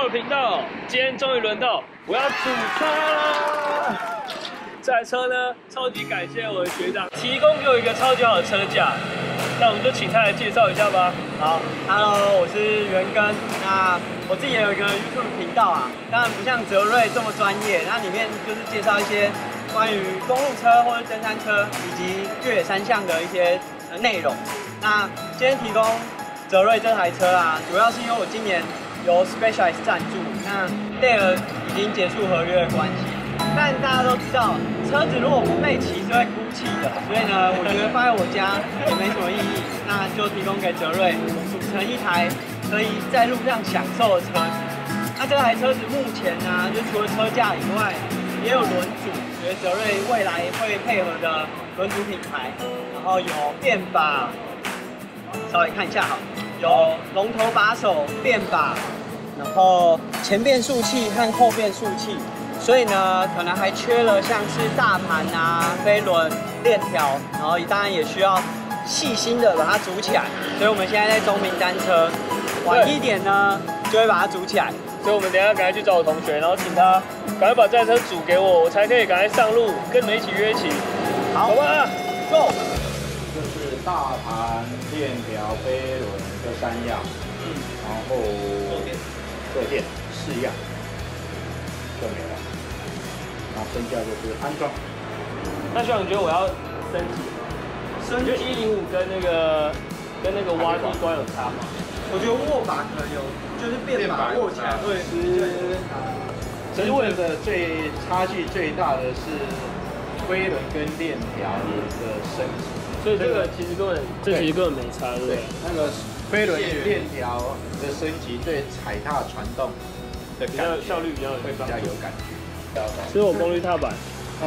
的频道，今天终于轮到我要组车了。这台车呢，超级感谢我的学长提供给我一个超级好的车架，那我们就请他来介绍一下吧。 好 ，Hello， 我是元根。那我自己也有一个 YouTube 频道啊，当然不像泽瑞这么专业，那里面就是介绍一些关于公路车或者登山车以及越野三项的一些内容。那今天提供泽瑞这台车啊，主要是因为我今年由 Specialized 赞助，那戴尔已经结束合约的关系。但大家都知道，车子如果不被骑是会哭泣的，所以呢，我觉得放在我家也没什么意义，那就提供给泽瑞组成一台可以在路上享受的车子。那这台车子目前呢，就除了车架以外，也有轮组，所以泽瑞未来会配合的轮组品牌，然后有变把，稍微看一下好，有龙头把手、变把，然后前变速器和后变速器。所以呢，可能还缺了像是大盘啊、飞轮、链条，然后当然也需要细心的把它组起来。所以我们现在在中明单车，晚一点呢就会把它组起来。 所以我们等一下赶快去找我同学，然后请他赶快把这台车组给我，我才可以赶快上路，跟你们一起约骑。好吧 ，Go！ 就是大盘、链条、飞轮这3样，然后坐垫4样就没了。然后剩下就是安装。 那学长，你觉得我要升级吗？你觉得105跟那个挖地瓜有差吗？ 我觉得握把可能有，就是变把握起来会真正的差距最大的是飞轮跟链条的升级， 所以这其实根本没差，对不对？ 那个飞轮链条的升级对踩踏传动的感觉效率比较有感觉。 这是我功率踏板。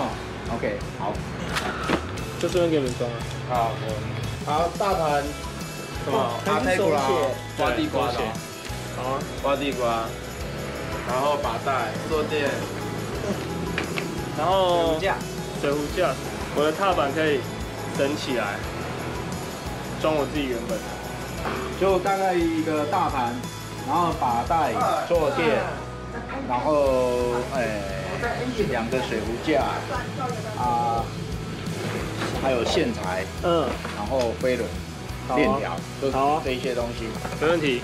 OK， 好， 就顺便给你们装啊。 好，大盘什么？ 还是手写， 挖地瓜的。 好啊， 挖地瓜，然后把带、坐垫， 然后水壶架， 我的踏板可以升起来，装我自己原本的。 就大概一个大盘，然后把带、坐垫，然后2个水壶架啊，还有线材，然后飞轮、链条，就这一些东西， 没问题。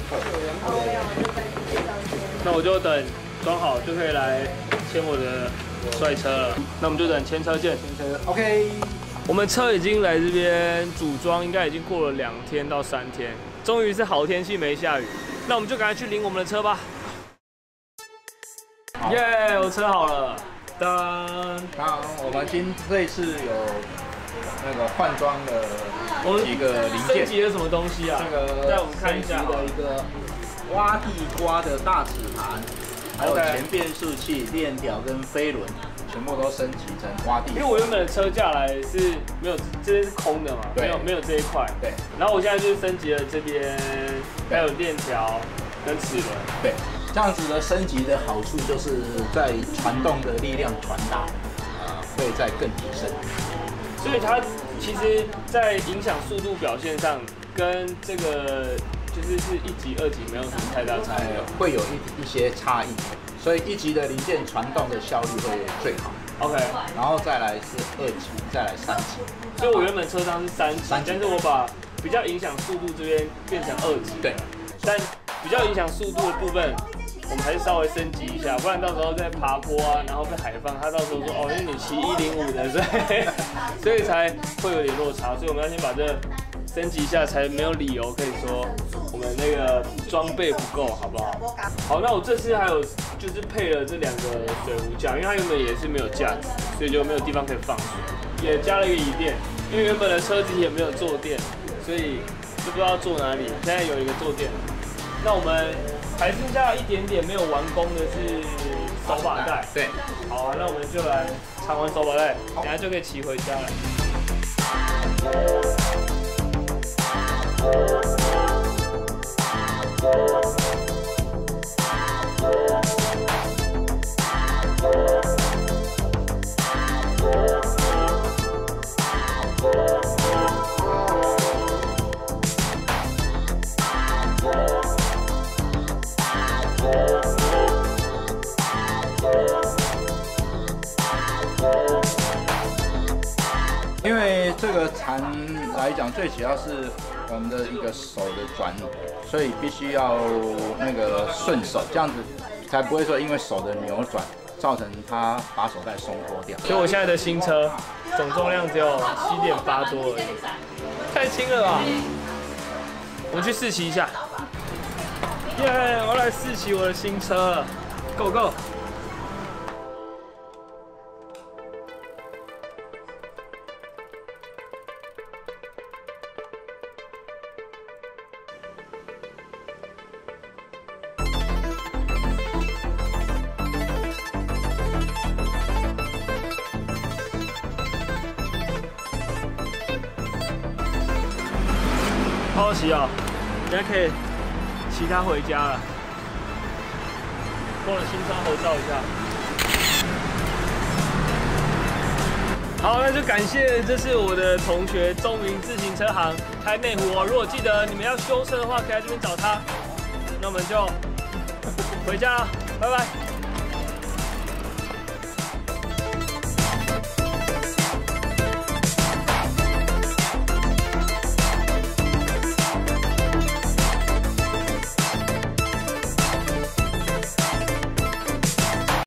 那我就等装好就可以来牵我的帅车了。那我们就等牵车见。 OK。 我们车已经来这边组装，应该已经过了2天到3天，终于是好天气没下雨。那我们就赶快去领我们的车吧。耶，我车好了。当， 我们这一次有那个换装的几个零件， 升级了什么东西啊？ 这个让我们看一下的一个挖地瓜的大齿盘，还有前变速器、链条跟飞轮，全部都升级成挖地瓜。 因为我原本的车架来是没有，这边是空的嘛，没有这一块。对。然后我现在就是升级了这边，还有链条跟齿轮。 对。这样子的升级的好处就是在传动的力量传达，会再更提升。 所以它其实，在影响速度表现上，跟这个就是1级、2级没有什么太大差异， 会有一些差异。所以1级的零件传动的效率会最好。 OK， 然后再来是2级，再来3级。 所以我原本车上是3级，但是我把比较影响速度这边变成2级。对。但比较影响速度的部分，我们还是稍微升级一下，不然到时候再爬坡啊，然后被海放，他到时候说哦，因为你骑105的，所以才会有点落差，所以我们要先把这升级一下，才没有理由可以说我们那个装备不够，好不好？好，那我这次还有就是配了这2个水壶架，因为它原本也是没有架子，所以就没有地方可以放水，也加了一个椅垫，因为原本的车子也没有坐垫，所以就不知道坐哪里，现在有一个坐垫。那我们还剩下一点点没有完工的是手把带。对，好啊，那我们就来藏完手把带，等下就可以骑回家了。 这个禅来讲，最主要是我们的一个手的转，所以必须要那个顺手，这样子才不会说因为手的扭转，造成它把手带松脱掉。 所以我现在的新车总重量只有7.8多而已，太轻了吧？我们去试骑一下。耶！我要来试骑我的新车了 ，Go Go！ 好好骑哦，现在可以骑它回家了。跟我的新车合照一下。好，那就感谢这是我的同学中云自行车行开内湖哦。如果记得你们要修车的话，可以来这边找他。那我们就回家了，拜拜。